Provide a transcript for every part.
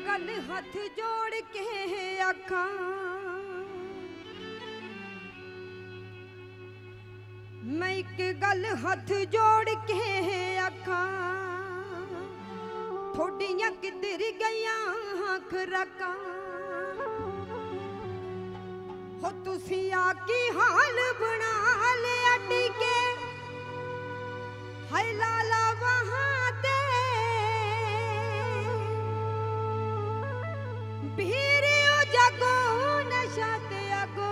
गल हथ जोड़ के आखा मैं एक गल हथ जोड़ के आखा थोड़ियां किधर गईयां खुराकां हो तुसी आकी हाल बना लिया टीके हाय लाला वहां ते भीरियो जगो नशा ते अगो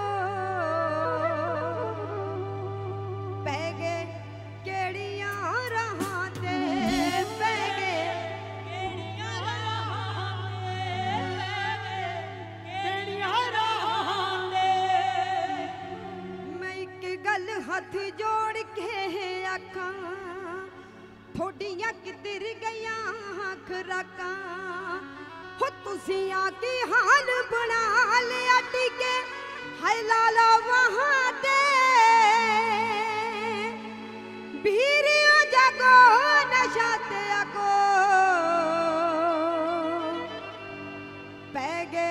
पै गए केड़ियां राहां ते पै गए केड़ियां राहां ते केड़ियां राहां ते मैं एक गल हथ जोड़ के आखां थोड़ियां किधर गईयां खुराकां हो तुसी आकी हाल बना लिया टीके हाय लाला वहां ते भीरियो जगो नशा ते अगो पै गए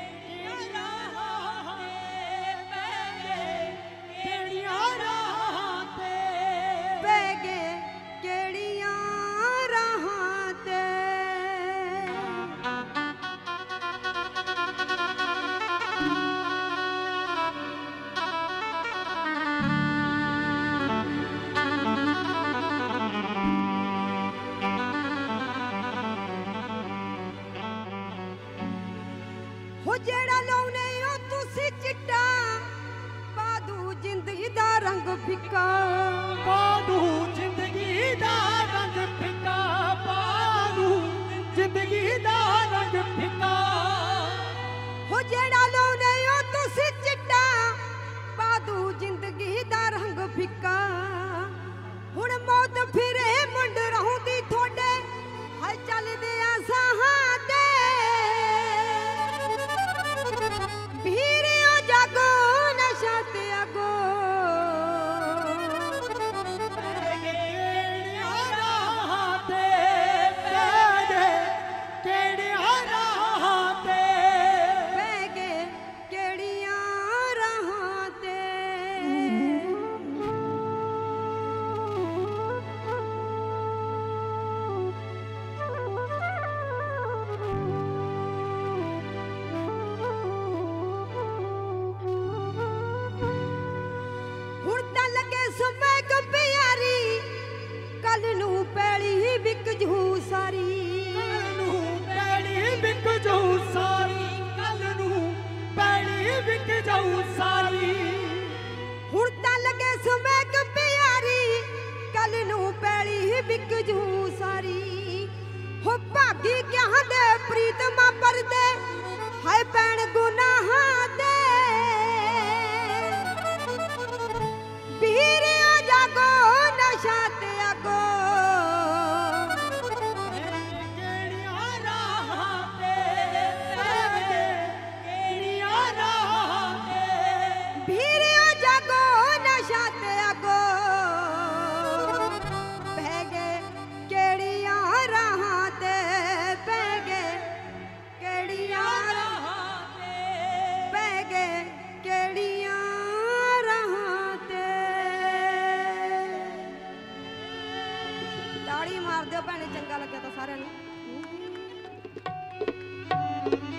हो जेड़ा लाउने हो तुसी चिट्टा पादू जिंदगी दा रंग फिक्का पादू जिंदगी दा रंग फिक्का पादू जिंदगी दा रंग फिक्का हो जेड़ा लाउने हो तुसी चिट्टा पादू जिंदगी दा रंग फिक्का हुण मौत फिरे मुंड रहूंदी थोड़े हाय चलदे आ साहां ते भीरियो जागो नशा ते अगो केड़ियां राहां ते केड़ियां राहां ते पै गए केड़ियां राहां ते समय को प्यारी कल नू पैली विक जू सारी कल नू पैली विक जाऊ सारी कल नू पैली विक जाऊ सारी हुण तां लगे समय को प्यारी कल नू पैली विक जू सारी हो भागी क्या दे प्रीतमा परदे हाय पैण गुनाहां ते भीरियो जागो नशा ते अगो केड़ियां राहां ते केड़ियां राहां ते भीरियो जागो नशा ते अगो पै गए केड़ियां राहां ते पै गए केड़ियां राहां ते पै गए केड़ियां राहां ते ताड़ी मार दियो भैणे चंगा लगे तो सारे नूं।